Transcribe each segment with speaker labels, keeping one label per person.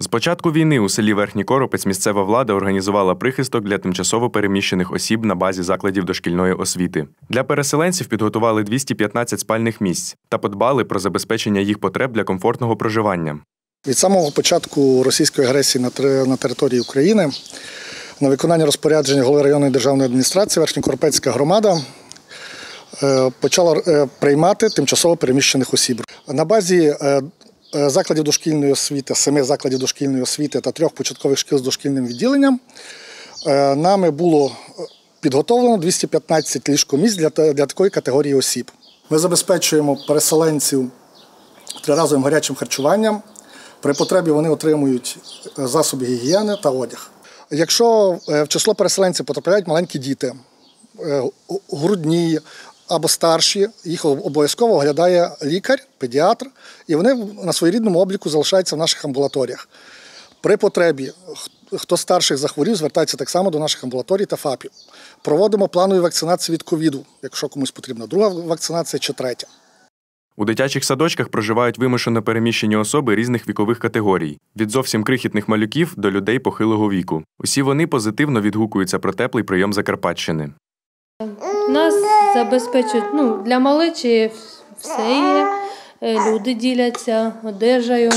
Speaker 1: З початку війни у селі Верхній Коропець місцева влада організувала прихисток для тимчасово переміщених осіб на базі закладів дошкільної освіти. Для переселенців підготували 215 спальних місць та подбали про забезпечення їх потреб для комфортного проживання.
Speaker 2: Від самого початку російської агресії на території України на виконання розпорядження голови районної державної адміністрації Верхньокоропецька громада почала приймати тимчасово переміщених осіб. На базі закладів дошкільної освіти, 7 закладів дошкільної освіти та 3 початкових шкіл з дошкільним відділенням нами було підготовлено 215 ліжкомісць для такої категорії осіб. Ми забезпечуємо переселенців триразовим гарячим харчуванням. При потребі вони отримують засоби гігієни та одяг. Якщо в число переселенців потрапляють маленькі діти, грудні або старші, їх обов'язково оглядає лікар, педіатр, і вони на своєрідному обліку залишаються в наших амбулаторіях. При потребі, хто старших захворів, звертається так само до наших амбулаторій та ФАПів. Проводимо планові вакцинації від ковіду, якщо комусь потрібна друга вакцинація чи третя.
Speaker 1: У дитячих садочках проживають вимушено переміщені особи різних вікових категорій – від зовсім крихітних малюків до людей похилого віку. Усі вони позитивно відгукуються про теплий прийом Закарпатщини.
Speaker 3: Нас забезпечують, для малечі все є, люди діляться одежею.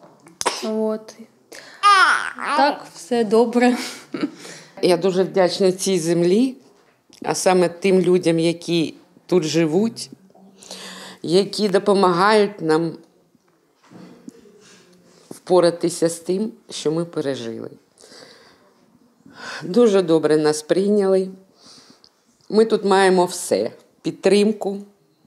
Speaker 3: Так, все добре.
Speaker 4: Я дуже вдячна цій землі, а саме тим людям, які тут живуть, які допомагають нам впоратися з тим, що ми пережили. Дуже добре нас прийняли. Ми тут маємо все. Підтримку,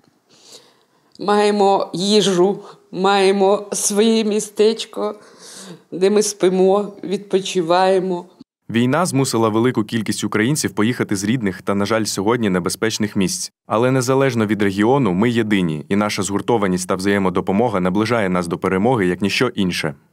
Speaker 4: маємо їжу, маємо своє містечко, де ми спимо, відпочиваємо.
Speaker 1: Війна змусила велику кількість українців поїхати з рідних та, на жаль, сьогодні небезпечних місць. Але незалежно від регіону, ми єдині, і наша згуртованість та взаємодопомога наближає нас до перемоги, як ніщо інше.